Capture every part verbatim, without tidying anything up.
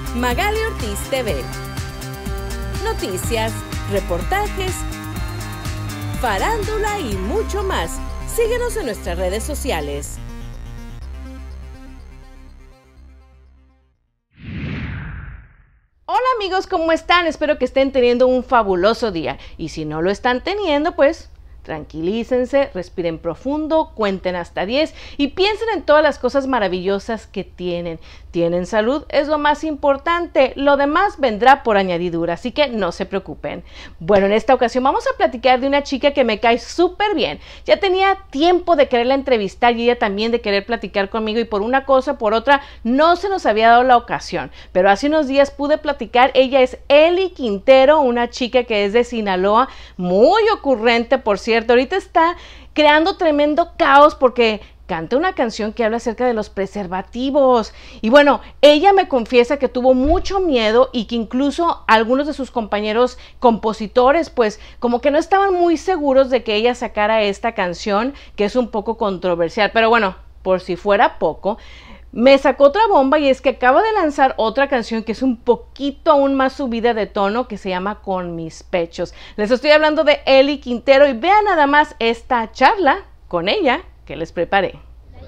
Magali Ortiz T V. Noticias, reportajes, farándula y mucho más. Síguenos en nuestras redes sociales. Hola amigos, ¿cómo están? Espero que estén teniendo un fabuloso día. Y si no lo están teniendo, pues tranquilícense, respiren profundo, cuenten hasta diez y piensen en todas las cosas maravillosas que tienen. Tienen salud, es lo más importante, lo demás vendrá por añadidura, así que no se preocupen. Bueno, en esta ocasión vamos a platicar de una chica que me cae súper bien. Ya tenía tiempo de quererla entrevistar y ella también de querer platicar conmigo y por una cosa o por otra no se nos había dado la ocasión. Pero hace unos días pude platicar, ella es Eli Quintero, una chica que es de Sinaloa, muy ocurrente por cierto. Ahorita está creando tremendo caos porque canta una canción que habla acerca de los preservativos. Y bueno, ella me confiesa que tuvo mucho miedo y que incluso algunos de sus compañeros compositores, pues como que no estaban muy seguros de que ella sacara esta canción, que es un poco controversial. Pero bueno, por si fuera poco, me sacó otra bomba y es que acaba de lanzar otra canción que es un poquito aún más subida de tono, que se llama Con Mis Pechos. Les estoy hablando de Eli Quintero y vean nada más esta charla con ella que les preparé.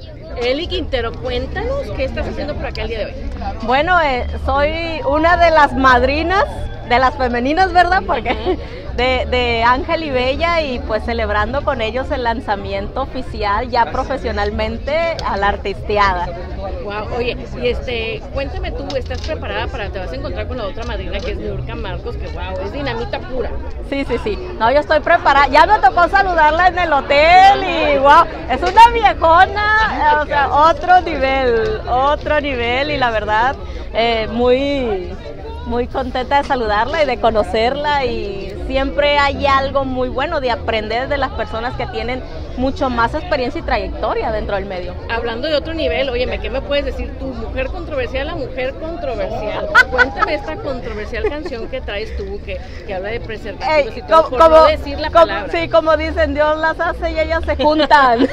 Eli Quintero, cuéntanos qué estás haciendo por acá el día de hoy. Bueno, eh, soy una de las madrinas, de las femeninas, ¿verdad? Porque de, de Ángel y Bella y pues celebrando con ellos el lanzamiento oficial ya profesionalmente a la artisteada. Wow, oye, y este, cuéntame tú, ¿estás preparada para, te vas a encontrar con la otra madrina que es Niurka Marcos, que wow, es dinamita pura? Sí, sí, sí, no, yo estoy preparada, ya me tocó saludarla en el hotel y wow, es una viejona, o sea, otro nivel, otro nivel y la verdad, eh, muy... muy contenta de saludarla y de conocerla y siempre hay algo muy bueno de aprender de las personas que tienen mucho más experiencia y trayectoria dentro del medio. Hablando de otro nivel, óyeme, ¿qué me puedes decir tú? Mujer controversial, la mujer controversial. Cuéntame esta controversial canción que traes tú, que, que habla de preservativos y todo, por como, no decir la como, palabra. Sí, como dicen, Dios las hace y ellas se juntan.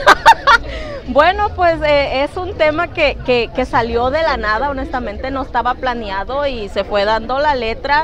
Bueno, pues eh, es un tema que, que, que salió de la nada, honestamente no estaba planeado y se fue dando la letra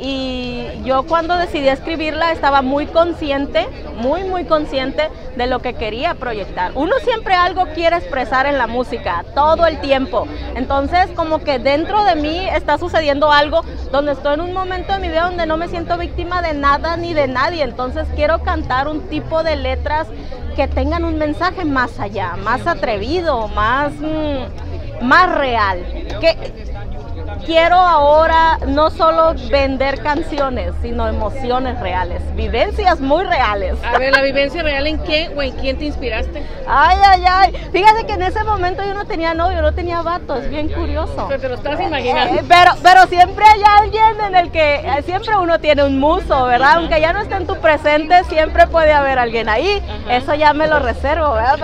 y yo cuando decidí escribirla estaba muy consciente, muy muy consciente de lo que quería proyectar. Uno siempre algo quiere expresar en la música, todo el tiempo, entonces como que dentro de mí está sucediendo algo donde estoy en un momento de mi vida donde no me siento víctima de nada ni de nadie, entonces quiero cantar un tipo de letras que tengan un mensaje más allá, más atrevido, más, mmm, más real. Que quiero ahora no solo vender canciones, sino emociones reales, vivencias muy reales. A ver, ¿la vivencia real en qué o en quién te inspiraste? Ay, ay, ay. Fíjate que en ese momento yo no tenía novio, no tenía vato, es bien curioso. Pero te lo estás imaginando. Eh, pero, pero siempre hay alguien en el que, eh, siempre uno tiene un muso, ¿verdad? Ajá. Aunque ya no esté en tu presente, siempre puede haber alguien ahí. Ajá. Eso ya me lo reservo, ¿verdad?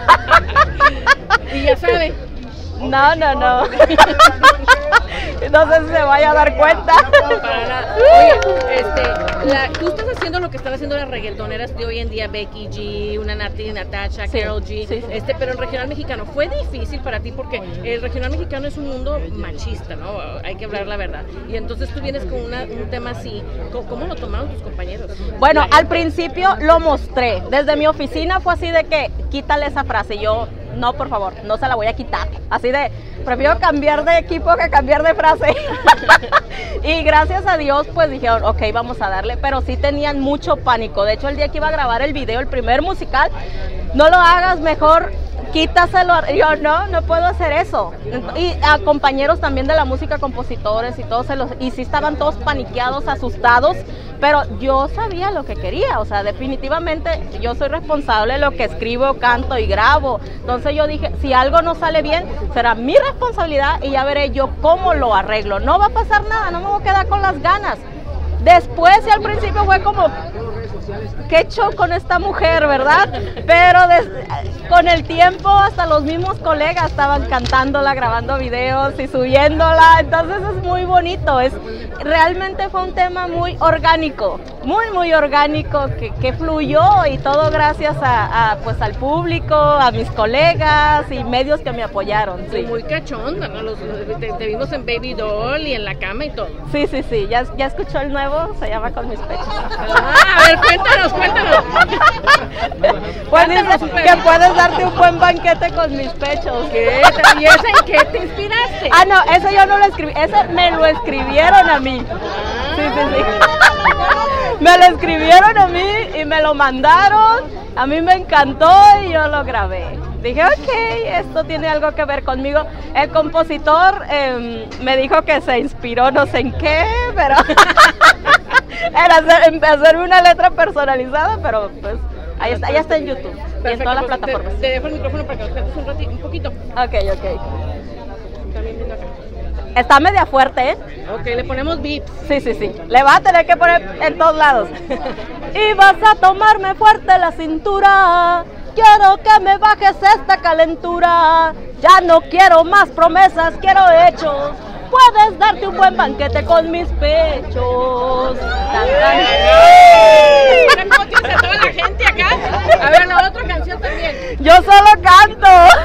Pero... ¿Y ya sabe? No, no, no. No sé si se vaya a dar cuenta. No, para nada. Oye, este, la, tú estás haciendo lo que están haciendo las reggaetoneras de hoy en día, Becky G, una Nati, Natasha, sí, Karol G, sí, sí. Este, pero el regional mexicano, ¿fue difícil para ti? Porque el regional mexicano es un mundo machista, ¿no? Hay que hablar la verdad. Y entonces tú vienes con una, un tema así, ¿cómo lo tomaron tus compañeros? Bueno, al principio lo mostré. Desde mi oficina fue así de que, quítale esa frase. Yo, no, por favor, no se la voy a quitar. Así de, prefiero cambiar de equipo que cambiar de frase. Y gracias a Dios, pues dijeron, ok, vamos a darle. Pero sí tenían mucho pánico. De hecho, el día que iba a grabar el video, el primer musical, no lo hagas, mejor quítaselo. Yo, no, no puedo hacer eso. Y a compañeros también de la música, compositores y todos, se los, y sí estaban todos paniqueados, asustados. Pero yo sabía lo que quería, o sea, definitivamente yo soy responsable de lo que escribo, canto y grabo. Entonces yo dije, si algo no sale bien, será mi responsabilidad y ya veré yo cómo lo arreglo. No va a pasar nada, no me voy a quedar con las ganas. Después y al principio fue como, ¿qué show con esta mujer, verdad? Pero des, con el tiempo hasta los mismos colegas estaban cantándola, grabando videos y subiéndola, entonces es muy bonito. Es, realmente fue un tema muy orgánico, muy muy orgánico, que, que fluyó, y todo gracias a, a, pues, al público, a mis colegas y medios que me apoyaron. Sí. Y muy cachonda, ¿no? Los, te, te vimos en Baby Doll y en la cama y todo. Sí, sí, sí, ya, ya escuchó el nuevo, se llama Con mis pechos. Ah, a ver, cuéntanos, cuéntanos. Pues dice que puedes darte un buen banquete con mis pechos. ¿Qué? ¿Y esa en qué te inspiraste? Ah, no, ese yo no lo escribí, ese me lo escribieron a mí. Sí, sí, sí. Me lo escribieron a mí y me lo mandaron, a mí me encantó y yo lo grabé. Dije, ok, esto tiene algo que ver conmigo. El compositor eh, me dijo que se inspiró no sé en qué, pero en, hacer, en hacerme una letra personalizada, pero pues ahí está, ya está en YouTube. Perfecto, y en todas las pues, plataformas. Te, te dejo el micrófono para que nos cuentes un, ratito, un poquito. Ok, ok. También viendo acá. Está media fuerte, ¿eh? Ok, le ponemos beats. Sí, sí, sí. Le va a tener que poner en todos lados. Y vas a tomarme fuerte la cintura. Quiero que me bajes esta calentura. Ya no quiero más promesas, quiero hechos. Puedes darte un buen banquete con mis pechos. Tan, tan. Mira cómo tienes a toda la gente acá. A ver, la otra canción también. Yo solo canto.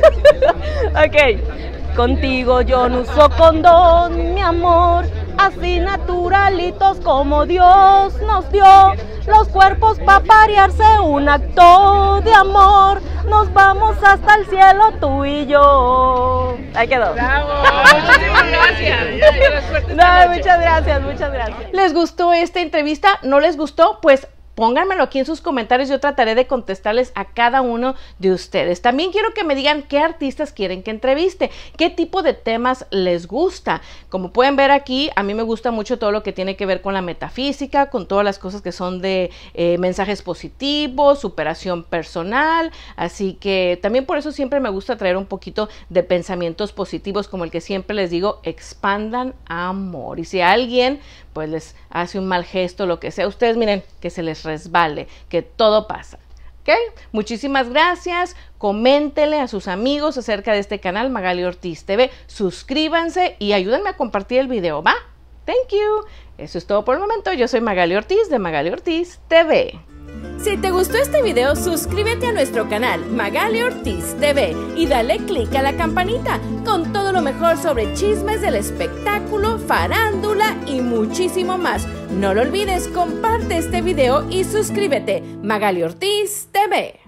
Ok. Contigo yo no uso condón, mi amor, así naturalitos como Dios nos dio. Los cuerpos para parearse, un acto de amor. Nos vamos hasta el cielo tú y yo. Ahí quedó. Bravo, muchísimas gracias. No, muchas gracias, muchas gracias. ¿Les gustó esta entrevista? ¿No les gustó? Pues pónganmelo aquí en sus comentarios, yo trataré de contestarles a cada uno de ustedes. También quiero que me digan qué artistas quieren que entreviste, qué tipo de temas les gusta. Como pueden ver aquí, a mí me gusta mucho todo lo que tiene que ver con la metafísica, con todas las cosas que son de eh, mensajes positivos, superación personal, así que también por eso siempre me gusta traer un poquito de pensamientos positivos, como el que siempre les digo, expandan amor. Y si alguien pues les hace un mal gesto, lo que sea, ustedes miren, que se les resbale, que todo pasa. ¿Ok? Muchísimas gracias. Coméntenle a sus amigos acerca de este canal Magali Ortiz T V. Suscríbanse y ayúdenme a compartir el video, ¿va? Thank you. Eso es todo por el momento. Yo soy Magali Ortiz de Magali Ortiz T V. Si te gustó este video, suscríbete a nuestro canal Magali Ortiz T V y dale click a la campanita con todo lo mejor sobre chismes del espectáculo, farándula y muchísimo más. No lo olvides, comparte este video y suscríbete. Magali Ortiz T V.